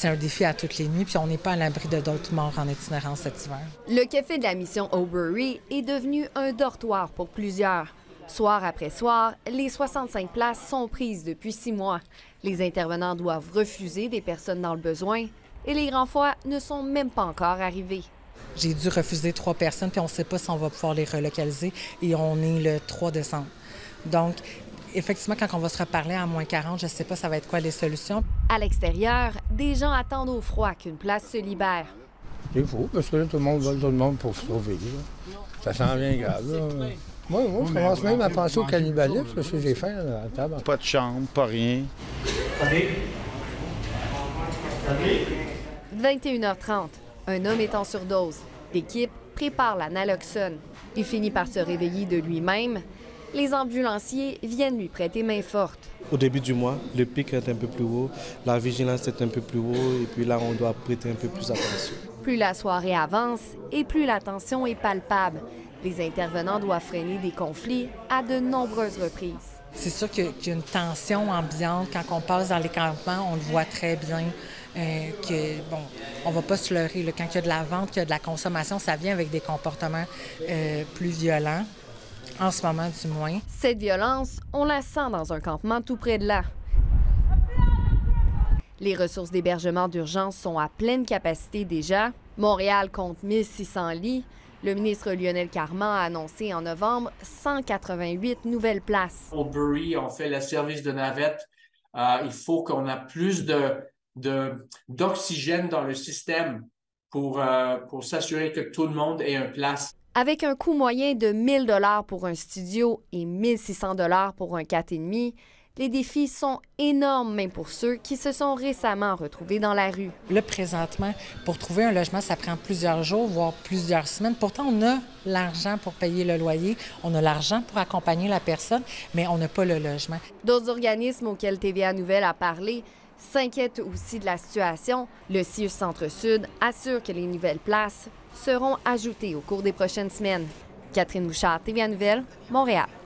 c'est un défi à toutes les nuits, puis on n'est pas à l'abri de d'autres morts en itinérance cet hiver. Le café de la mission O'Bury est devenu un dortoir pour plusieurs. Soir après soir, les 65 places sont prises depuis 6 mois. Les intervenants doivent refuser des personnes dans le besoin et les grands foies ne sont même pas encore arrivés. J'ai dû refuser 3 personnes, puis on ne sait pas si on va pouvoir les relocaliser, et on est le 3 décembre. Donc, effectivement, quand on va se reparler à moins 40, je ne sais pas ça va être quoi les solutions. À l'extérieur, des gens attendent au froid qu'une place se libère. C'est faux, parce que là, tout le monde vole tout le monde pour se sauver. Là. Ça sent bien grave. Là. Moi, je commence même à penser au cannibalisme, parce que j'ai faim à la table. Pas de chambre, pas rien. 21h30, un homme est en surdose. L'équipe prépare la naloxone. Il finit par se réveiller de lui-même. Les ambulanciers viennent lui prêter main forte. Au début du mois, le pic est un peu plus haut, la vigilance est un peu plus haut, et puis là, on doit prêter un peu plus attention. Plus la soirée avance et plus la tension est palpable. Les intervenants doivent freiner des conflits à de nombreuses reprises. C'est sûr qu'il y a une tension ambiante. Quand on passe dans les campements, on le voit très bien. On va pas se leurrer. Là. Quand il y a de la vente, qu'il y a de la consommation, ça vient avec des comportements plus violents. En ce moment, du moins. Cette violence, on la sent dans un campement tout près de là. Les ressources d'hébergement d'urgence sont à pleine capacité déjà. Montréal compte 1600 lits. Le ministre Lionel Carman a annoncé en novembre 188 nouvelles places. Au Bury, on fait le service de navette. Il faut qu'on ait plus d'oxygène dans le système pour s'assurer que tout le monde ait une place. Avec un coût moyen de 1 000 $ pour un studio et 1 600 $ pour un 4,5, les défis sont énormes même pour ceux qui se sont récemment retrouvés dans la rue. Là, présentement, pour trouver un logement, ça prend plusieurs jours, voire plusieurs semaines. Pourtant, on a l'argent pour payer le loyer, on a l'argent pour accompagner la personne, mais on n'a pas le logement. D'autres organismes auxquels TVA Nouvelle a parlé s'inquiètent aussi de la situation. Le CIUS Centre-Sud assure que les nouvelles places seront ajoutées au cours des prochaines semaines. Catherine Bouchard, TVA Nouvelle, Montréal.